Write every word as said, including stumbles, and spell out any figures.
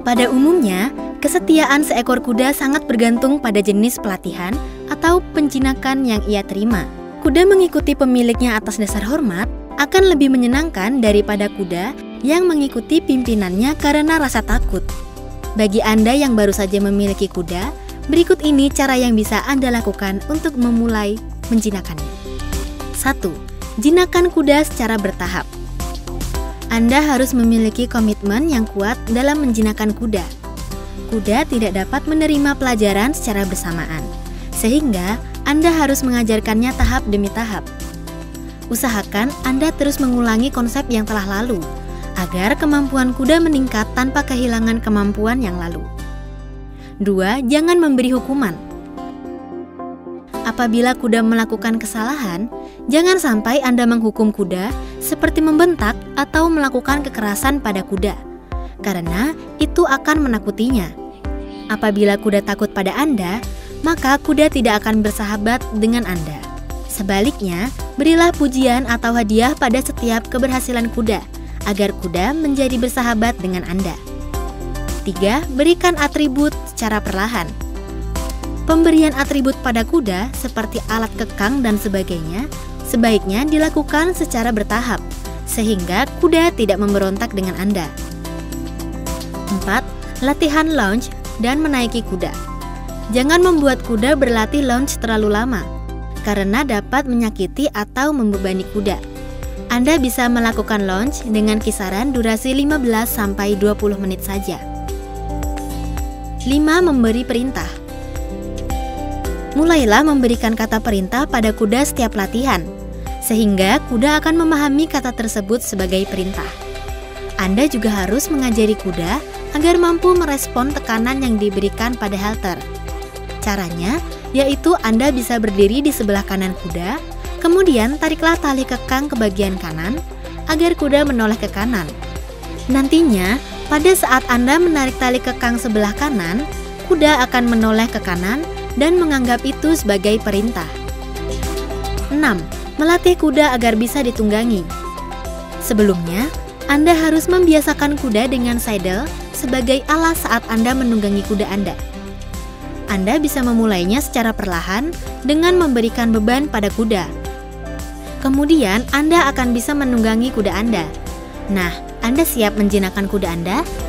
Pada umumnya, kesetiaan seekor kuda sangat bergantung pada jenis pelatihan atau penjinakan yang ia terima. Kuda mengikuti pemiliknya atas dasar hormat akan lebih menyenangkan daripada kuda yang mengikuti pimpinannya karena rasa takut. Bagi Anda yang baru saja memiliki kuda, berikut ini cara yang bisa Anda lakukan untuk memulai menjinakannya. satu. Jinakan kuda secara bertahap. Anda harus memiliki komitmen yang kuat dalam menjinakkan kuda. Kuda tidak dapat menerima pelajaran secara bersamaan, sehingga Anda harus mengajarkannya tahap demi tahap. Usahakan Anda terus mengulangi konsep yang telah lalu, agar kemampuan kuda meningkat tanpa kehilangan kemampuan yang lalu. dua. Jangan memberi hukuman. Apabila kuda melakukan kesalahan, jangan sampai Anda menghukum kuda seperti membentak atau melakukan kekerasan pada kuda, karena itu akan menakutinya. Apabila kuda takut pada Anda, maka kuda tidak akan bersahabat dengan Anda. Sebaliknya, berilah pujian atau hadiah pada setiap keberhasilan kuda, agar kuda menjadi bersahabat dengan Anda. tiga. Berikan atribut secara perlahan. Pemberian atribut pada kuda seperti alat kekang dan sebagainya sebaiknya dilakukan secara bertahap, sehingga kuda tidak memberontak dengan Anda. empat. Latihan lounge dan menaiki kuda. Jangan membuat kuda berlatih lounge terlalu lama, karena dapat menyakiti atau membebani kuda. Anda bisa melakukan lounge dengan kisaran durasi lima belas sampai dua puluh menit saja. lima. Memberi perintah. Mulailah memberikan kata perintah pada kuda setiap latihan, sehingga kuda akan memahami kata tersebut sebagai perintah. Anda juga harus mengajari kuda agar mampu merespon tekanan yang diberikan pada halter. Caranya, yaitu Anda bisa berdiri di sebelah kanan kuda, kemudian tariklah tali kekang ke bagian kanan, agar kuda menoleh ke kanan. Nantinya, pada saat Anda menarik tali kekang sebelah kanan, kuda akan menoleh ke kanan dan menganggap itu sebagai perintah. enam. Melatih kuda agar bisa ditunggangi. Sebelumnya, Anda harus membiasakan kuda dengan saddle sebagai alas saat Anda menunggangi kuda Anda. Anda bisa memulainya secara perlahan dengan memberikan beban pada kuda. Kemudian, Anda akan bisa menunggangi kuda Anda. Nah, Anda siap menjinakkan kuda Anda?